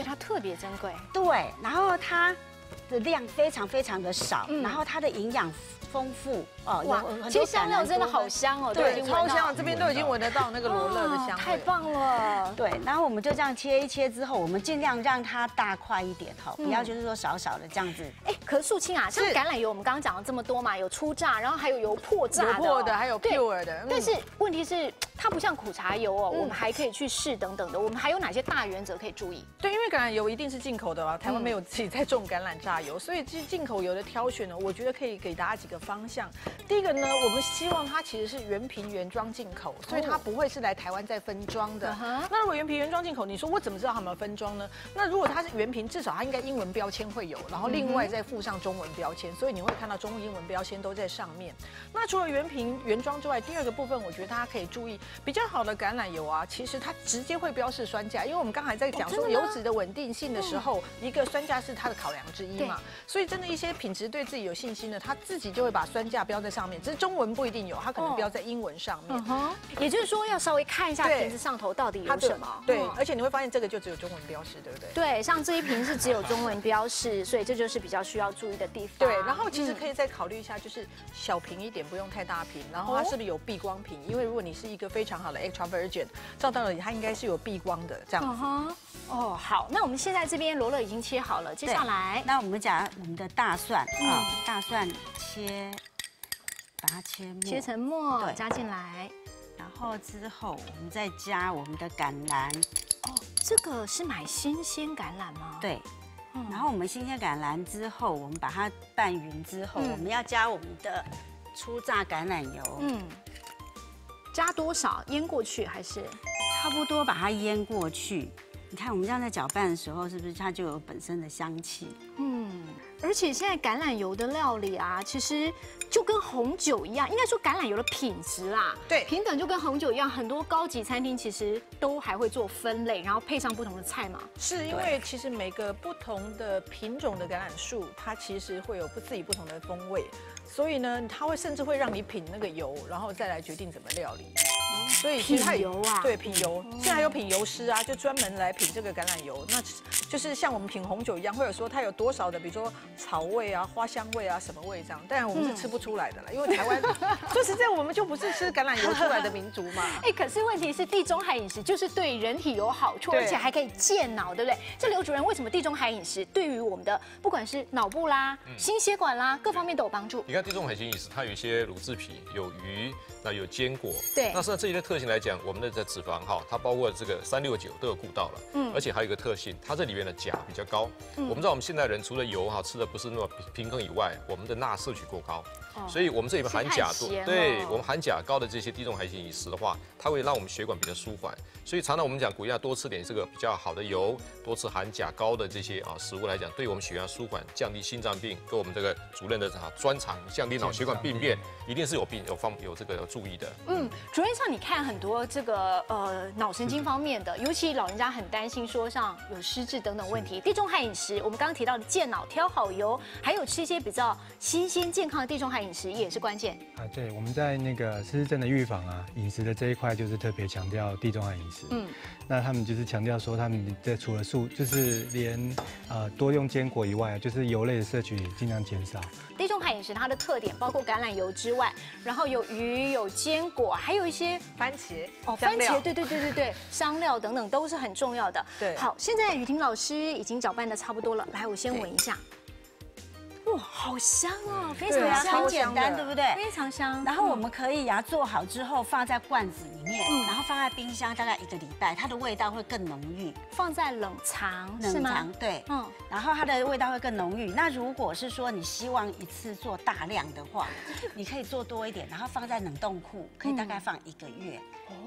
所以它特别珍贵。 对，然后它的量非常非常的少，然后它的营养丰富哦。 哇，其实香料真的好香哦， 对，超香，这边都已经闻得到那个罗勒的香味， 太棒了。 对，然后我们就这样切一切之后，我们尽量让它大块一点哈，不要就是说少少的这样子。 哎，可是素清啊，像橄榄油我们刚刚讲了这么多嘛，有初榨，然后还有破榨的， 有破的，还有 pure 的。 但是问题是，它不像苦茶油哦，我们还可以去试等等的。我们还有哪些大原则可以注意？ 对，因为橄榄油一定是进口的嘛，台湾没有自己在种橄榄榨油，所以进口油的挑选呢，我觉得可以给大家几个方向。第一个呢，我们希望它其实是原瓶原装进口，所以它不会是来台湾再分装的。那如果原瓶原装进口，你说我怎么知道它有没有分装呢？那如果它是原瓶，至少它应该英文标签会有，然后另外再附上中文标签，所以你会看到中文、英文标签都在上面。那除了原瓶原装之外，第二个部分我觉得大家可以注意，比较好的橄榄油啊，其实它直接会标示酸价，因为我们刚才在讲说油脂的稳定性的时候，一个酸价是它的考量之一嘛。所以真的一些品质对自己有信心的，他自己就会把酸价标在上面，只是中文不一定有，它可能标在英文上面。 也就是说，要稍微看一下瓶子上头到底有什么。 对，而且你会发现这个就只有中文标示，对不对？ 对，像这一瓶是只有中文标示，所以这就是比较需要注意的地方。 对，然后其实可以再考虑一下，就是小瓶一点，不用太大瓶，然后它是不是有避光瓶？因为如果你是一个非常好的 extra virgin， 照道理它应该是有避光的这样子。 哦，好，那我们现在这边罗勒已经切好了，接下来， 那我们讲我们的大蒜啊，大蒜把它切成末，加进来， 然后之后我们再加我们的橄榄。 哦，这个是买新鲜橄榄吗？ 对。然后我们新鲜橄榄之后，我们把它拌匀之后，我们要加我们的初榨橄榄油。 加多少？腌过去还是？ 差不多把它腌过去。你看我们这样在搅拌的时候，是不是它就有本身的香气？ 而且现在橄榄油的料理啊，其实就跟红酒一样，应该说橄榄油的品质啦， 对， 平等就跟红酒一样，很多高级餐厅其实都还会做分类，然后配上不同的菜嘛。 是因为其实每个不同的品种的橄榄树，它其实会有自己不同的风味，所以呢，它会甚至会让你品那个油，然后再来决定怎么料理。所以其实它品油啊， 对，品油，现在还有品油师啊，就专门来品这个橄榄油。那就是像我们品红酒一样，会有说它有多少的，比如说草味啊、花香味啊、什么味这样。当然我们是吃不出来的啦，因为台湾说实在，我们就不是吃橄榄油出来的民族嘛。 哎，可是问题是地中海饮食就是对人体有好处，而且还可以健脑，对不对？这刘主任，为什么地中海饮食对于我们的不管是脑部啦、心血管啦各方面都有帮助？ 你看地中海型饮食，它有一些乳制品，有鱼，那有坚果。 对， 那实际上这些特性来讲，我们的脂肪哈，它包括这个369都有顾到了。而且还有一个特性，它这里面的钾比较高。我们知道我们现代人除了油哈吃的不是那么平衡以外，我们的钠摄取过高，所以我们这里面含钾多，对我们含钾高的这些地中海型饮食的话，它会让我们血管比较舒缓。所以常常我们讲鼓励要多吃点这个比较好的油，多吃含钾高的这些食物来讲，对我们血压舒缓、降低心脏病，跟我们这个主任的专长降低脑血管病变，一定是有这个有注意的。 主任，像你看很多这个脑神经方面的，尤其老人家很担心说像有失智等等问题，地中海饮食我们刚刚提到的健脑、挑好油，还有吃一些比较新鲜健康的地中海饮食也是关键。 对，我们在那个失智症的预防啊，饮食的这一块就是特别强调地中海饮食。那他们就是强调说，他们在除了就是连多用坚果以外，就是油类的摄取尽量减少。 地中海饮食它的特点包括橄榄油之外，然后有鱼、有坚果，还有一些番茄番茄，对，香料等等都是很重要的。 对， 好，现在雨婷老师已经搅拌的差不多了，来，我先闻一下。哇，好香哦，非常香， 很简单，对不对？ 非常香。 然后我们可以做好之后放在罐子里面，然后放在冰箱大概1个礼拜，它的味道会更浓郁。 放在冷藏是吗？ 对，然后它的味道会更浓郁。那如果是说你希望一次做大量的话，你可以做多一点，然后放在冷冻库，可以大概放1个月。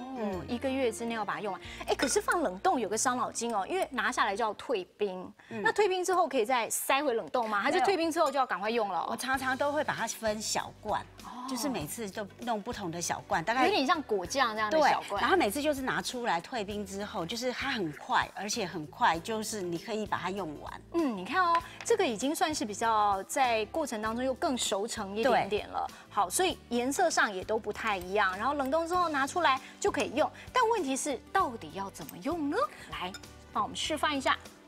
1个月之内要把它用完。哎，可是放冷冻有个伤脑筋哦，因为拿下来就要退冰。那退冰之后可以再塞回冷冻吗？还是退冰之后就要赶快用了？ 我常常都会把它分小罐，就是每次都弄不同的小罐，大概有点像果酱这样的小罐。 然后每次就是拿出来退冰之后，就是它很快，而且很快就是你可以把它用完。 你看哦，这个已经算是比较在过程当中又更熟成一点点了。好，所以颜色上也都不太一样。然后冷冻之后拿出来就可以用，但问题是到底要怎么用呢？来，帮我们示范一下。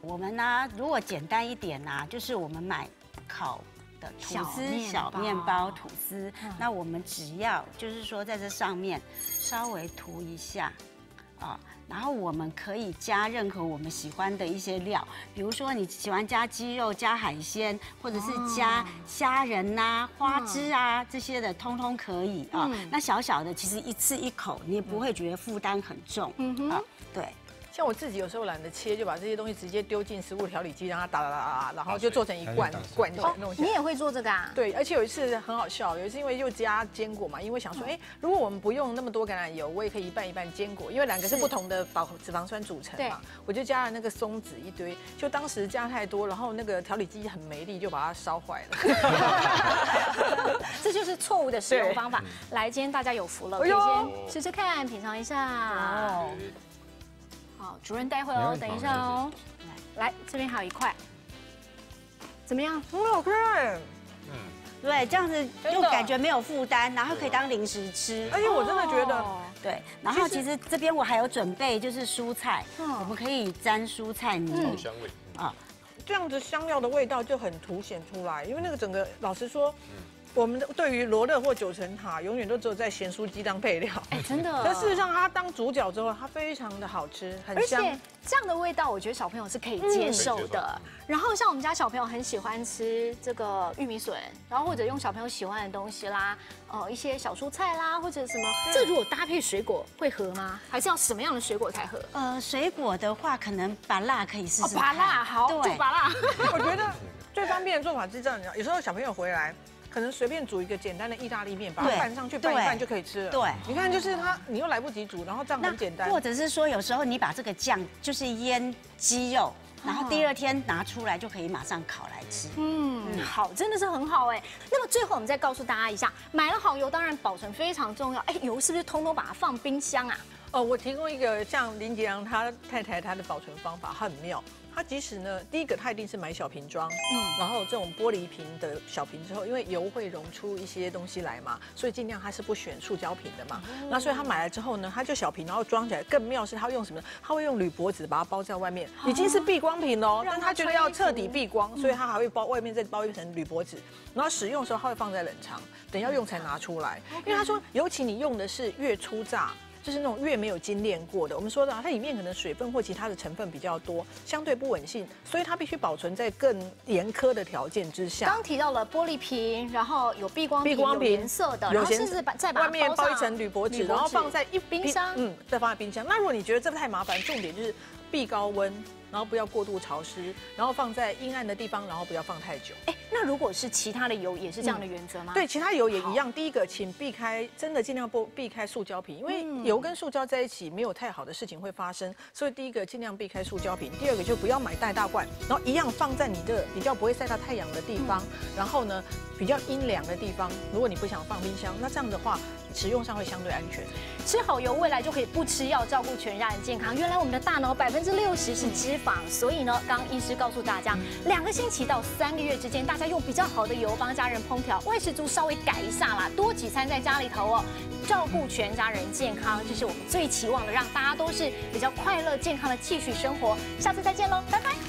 我们呢，如果简单一点呢，就是我们买烤的吐司小面包吐司，那我们只要就是说在这上面稍微涂一下啊。然后我们可以加任何我们喜欢的一些料，比如说你喜欢加鸡肉、加海鲜，或者是加虾仁啊、花枝啊这些的，通通可以啊。那小小的，其实一次一口，你也不会觉得负担很重啊。对。 像我自己有时候懒得切，就把这些东西直接丢进食物调理机，让它打，然后就做成一罐起来弄起来。 你也会做这个啊？ 对，而且有一次很好笑，有一次因为又加坚果嘛，因为想说，如果我们不用那么多橄榄油，我也可以一半一半坚果，因为两个是不同的脂肪酸组成嘛，我就加了那个松子一堆，就当时加太多，然后那个调理机很没力，就把它烧坏了。 这就是错误的使用方法。来，今天大家有福了，可以先吃吃看，品尝一下。哦。好，主任待会哦，等一下哦。来，这边还有一块，怎么样？ 很好看。 对，这样子就感觉没有负担，然后可以当零食吃。 而且我真的觉得， 对。然后其实这边我还有准备就是蔬菜，我们可以沾蔬菜泥， 香味啊，这样子香料的味道就很凸显出来。因为那个整个，老实说。我们对于罗勒或九层塔，永远都只有在咸酥鸡当配料。 真的。 但事实上，它当主角之后，它非常的好吃，很香。 而且这样的味道，我觉得小朋友是可以接受的。然后像我们家小朋友很喜欢吃这个玉米笋，然后或者用小朋友喜欢的东西啦，一些小蔬菜啦，或者什么。这如果搭配水果会合吗？还是要什么样的水果才合？ 水果的话，可能芭乐可以试试看。 芭乐好，煮芭乐。 我觉得最方便的做法是这样，有时候小朋友回来。可能随便煮一个简单的意大利面，把它拌上去，拌一拌就可以吃了。 对， 你看，就是它，你又来不及煮，然后这样很简单。 或者是说，有时候你把这个酱就是腌鸡肉，然后第二天拿出来就可以马上烤来吃。 好，真的是很好哎。那么最后我们再告诉大家一下，买了好油，当然保存非常重要。油是不是通通把它放冰箱啊？ 我提供一个像林杰良他太太他的保存方法，很妙。它即使呢，第一个它一定是买小瓶装，然后这种玻璃瓶的小瓶之后，因为油会溶出一些东西来嘛，所以尽量它是不选塑胶瓶的嘛。那所以他买来之后呢，他就小瓶，然后装起来。更妙是他用什么？他会用铝箔纸把它包在外面，已经是避光瓶喽，但他觉得要彻底避光，所以他还会包外面再包一层铝箔纸，然后使用的时候他会放在冷藏，等要用才拿出来。因为他说，尤其你用的是越粗榨。就是那种越没有精炼过的，我们说的它里面可能水分或其他的成分比较多，相对不稳性，所以它必须保存在更严苛的条件之下。 刚提到了玻璃瓶，然后有避光瓶，有颜色的，然后甚至再把外面包一层铝箔纸，然后放在冰箱， 再放在冰箱。那如果你觉得这太麻烦，重点就是避高温。然后不要过度潮湿，然后放在阴暗的地方，然后不要放太久。 那如果是其他的油，也是这样的原则吗？ 对，其他油也一样。第一个，请避开，真的尽量避开塑胶瓶，因为油跟塑胶在一起，没有太好的事情会发生。所以第一个，尽量避开塑胶瓶。第二个，就不要买太大罐，然后一样放在你的比较不会晒到太阳的地方，然后呢，比较阴凉的地方。如果你不想放冰箱，那这样的话，使用上会相对安全。 吃好油，未来就可以不吃药，照顾全家人健康。原来我们的大脑60%是脂肪，所以呢，刚刚医师告诉大家，2个星期到3个月之间，大家用比较好的油帮家人烹调，外食族稍微改一下啦，多几餐在家里头哦，照顾全家人健康，这是我们最期望的，让大家都是比较快乐健康的继续生活。下次再见喽，拜拜。